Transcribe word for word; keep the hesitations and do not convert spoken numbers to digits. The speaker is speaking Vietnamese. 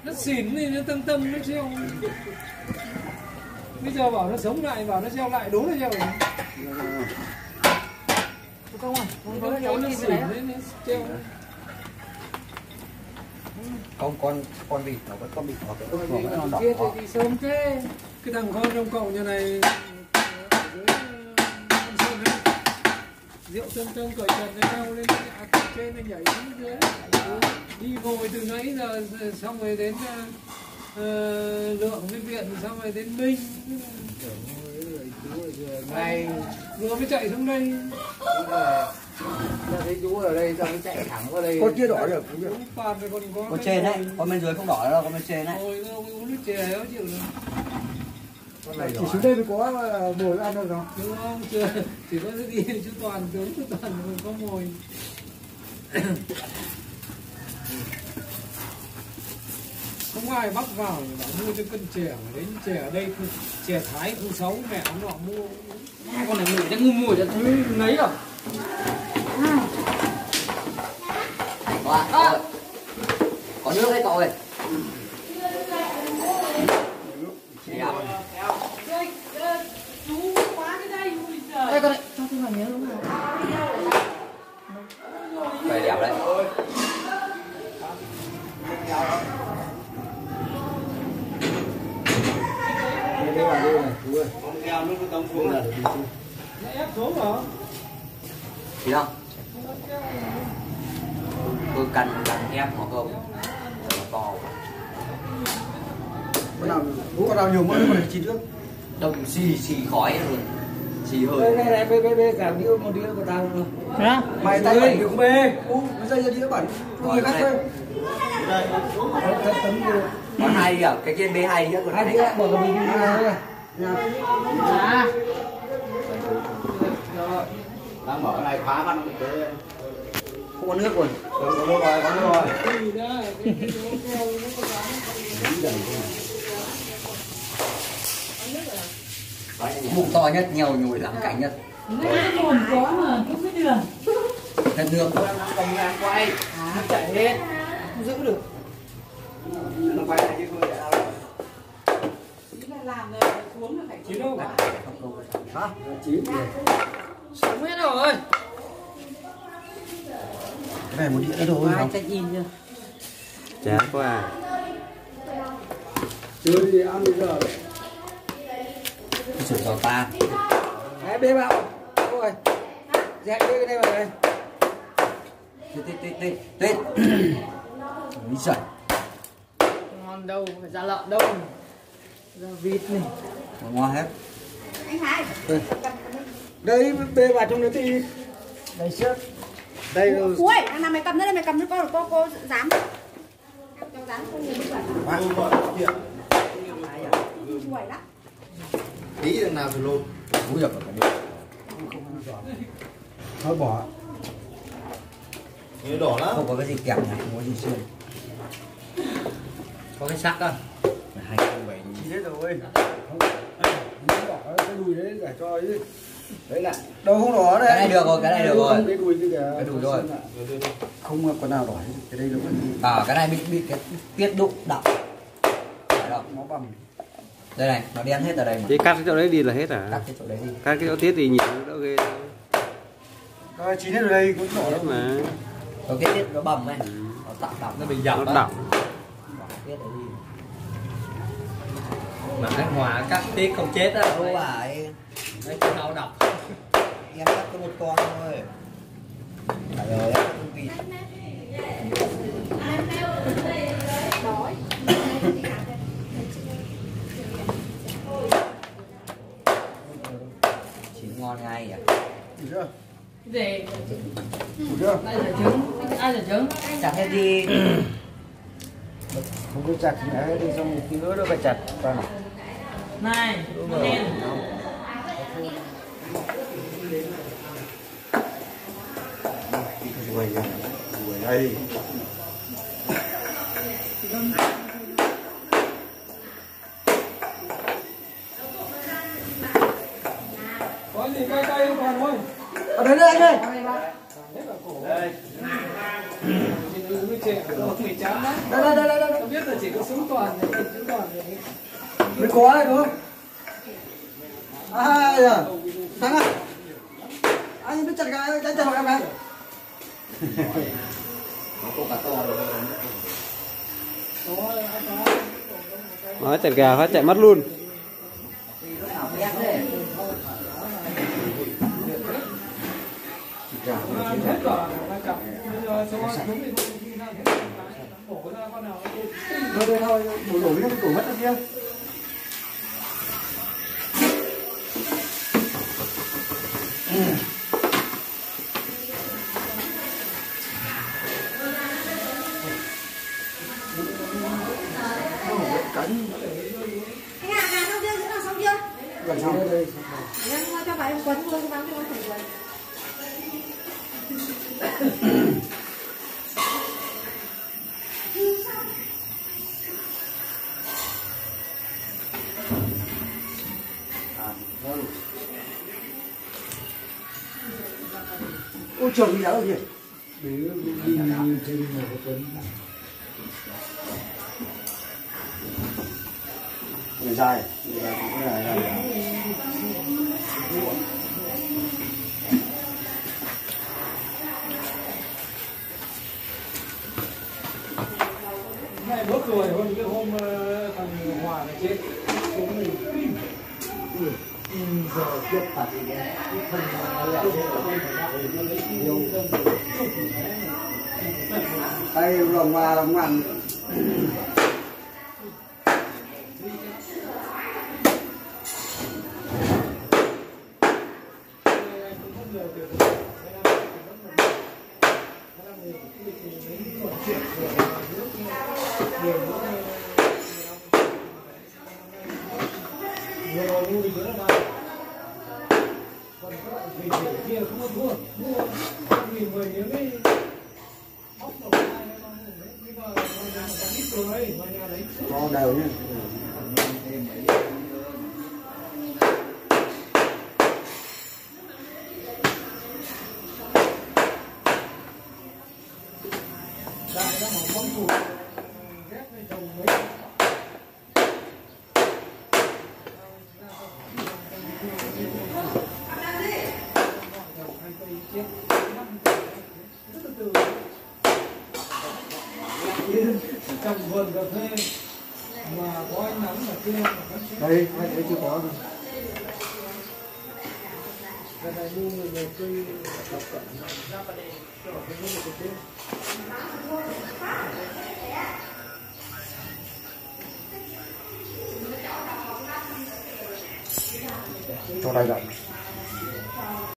Nó xỉn thì nó tâm tâm nó treo. Bây giờ bảo nó sống lại, bảo nó treo lại, đố nó treo rồi. Không à, không có cái nó xỉn đấy nó treo. Không, con con vịt nó vẫn con vịt nó cái ức nó vẫn đỏ. Kia thì sớm thế. Cái thằng con trong cậu như này rượu chân chân cởi trần với nhau lên trên nó nhảy xuống dưới đi ngồi từ nãy giờ xong rồi đến uh, Lượng với Viện xong rồi đến Minh ngày vừa mới chạy xuống đây thấy chú ở đây xong chạy thẳng qua đây. Con kia đỏ được. Con còn có con trên đấy, con bên dưới không đỏ đâu, con bên trên đấy. Ôi ông uống nước chè nó chịu được. Con này chỉ xuống đây mới có mồi ăn đâu không? Đúng không? Chưa, chỉ có cái gì chú Toàn tướng chú Toàn mình có mồi. Không ai bắt vào bảo mua cho cân chè, đến chè ở đây chè Thái khu sáu mẹ ông họ mua. Con này ngửi chắc ngu mùi cho thứ nấy rồi. Wow, à. Có nước đấy cậu ơi. Chú quá cái đây ui trời. Đây con này, cho tôi vào nhớ đúng không? Về đẹp đấy. Đây là đây này, chú ơi. Con keo nó cứ tông xuống là nó ép xuống hả? Gì đâu? Tôi cần cần ép nó không? Nó to. Con nào, con nào nhiều mỡ con này chín nước. Đồng xì xì khói luôn. Xì hơi. Đây này này, bê bê bê cả đĩa một đĩa của tao luôn. Hả? Mày tay bẩn thì không bê. U, nó dây ra đĩa bẩn. Người khác bê. Đây, tấm đĩa. Còn hai đĩa, cái trên bê hai đĩa còn Hai đĩa bỏ vào mình đi này. À. Đang mở cái này khóa văn cái không có nước luôn. Có nước rồi, có nước rồi. Bụng to nhất, nhiều nhồi lắm cảnh nhất. Nước cái nguồn có mà cũng biết đường. Hết nước. Cầm ngang quay. À, chạy hết. Không giữ được. Nó quay này chứ không để đâu. Chỉ là làm rồi xuống là phải Chín đâu cả. Hả? Chín rồi. sống hết rồi. Cái này một đĩa nữa thôi. Ai chạy nhìn chưa? Chán quá à. Chưa đi ăn bây giờ. Cái sủi giò ta. Đấy, bê vào. Rồi. Dẹp bê cái này vào đây. Tít tít tít tít tít. Ý giời. Ngon đâu, phải ra lợn đâu. Ra vịt này. Ngon hết. Anh Hải. Đây. Đây bê vào trong đấy thì đây xếp. Đây rồi. Ui, thằng nào mày cầm đây, mày cầm cho cô, cô cô dám. Cho dám không nhìn bẩn. Quẩy lắm. Tí đằng nào thì luôn. Cúi dập vào cái đi. Thôi bỏ. Nó đỏ lắm. Không có cái gì kèm nhỉ, không có gì xương. Có cái sắc á. Hai không bảy. Chỉ hết rồi. Không. Bỏ cái đùi đấy để cho ấy. Đấy là đâu không đỏ đây. Cái này được rồi, cái này được rồi. Cái đùi kia kìa. Cái đùi rồi. Không có nào đỏ hết. Cái đây nó vẫn À, cái này bị bị cái tiết đụng đậm. Phải không? nó bầm. Đây này, nó đen hết ở đây mà. Thế cắt cái chỗ đấy đi là hết à? Cắt cái chỗ đấy đi. Cắt cái chỗ tiết thì nhìn đỡ ghê. Rồi chín hết ở đây cũng đỏ Hết lắm mà. Có cái tiết nó bầm này. Nó đậm đậm nó bị dập Nó đậm. Bỏ cái tiết đấy đi. Mà anh Hòa cắt tiết không chết á. Đâu phải. Đấy cái đau độc. Em cắt có một con thôi. Phải rồi, em không vịt. Chín ngon ngay à? Được chưa? Để Đủ chưa? ai là trứng, ai là trứng. Chặt hết đi. Không có chặt thì hết đi xong một tí nữa nó phải chặt vào nào. Này, đen. Đuổi đây. Đuổi đây. Có gì cay cay không còn thôi. Ở đây đây anh ơi. Hết cả cổ. Đây. Nhìn cái chè của mày chán lắm. Đây đây đây đây. Không biết là chỉ có số toàn này, số toàn này. Mới có đấy đúng không? À giờ thằng à, anh biết chặt cái đánh chặt em này. Nó chặt gà phát chạy mất luôn. Hết cả là cặp bây giờ số đúng thì không khi nào hết bổ ra con nào Thôi thôi thôi, đổ đổ cái đổ mất kia. Anh à, gà xong chưa? Giữ xong chưa? Gần xong đây đây. Em cho bà em quấn luôn, cho bán cho nó thử quấn. Ôi trời đi đéo gì? để đi đi chơi đi một tuần. Người dài, người dài cũng là dài. Này bớt rồi, hôm cái hôm thằng Hòa này chết xuống mình kinh. Giờ tiếp thật thân đây lòng hòa lòng mặn. Kia không có thua, mua vì mười miếng ấy ốc đầu hai nó không đấy, nhưng mà nhà nó ít rồi đấy, mà nhà đấy Cho đều nhé. đại nó mà bông thủ ghép với chồng mấy trong vườn cà phê mà có ánh nắng ở kia Đây, hai cái chưa có rồi. cái này mua người người cây tập cận ra vào đây cho cái mua một cái Cho đây vậy.